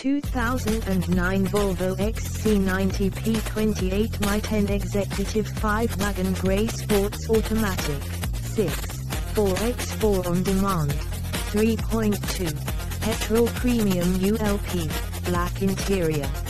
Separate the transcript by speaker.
Speaker 1: 2009 Volvo XC90 P28 MY10 Executive 5 Wagon Grey Sports Automatic, 4x4 on demand, 3.2, petrol premium ULP, black interior.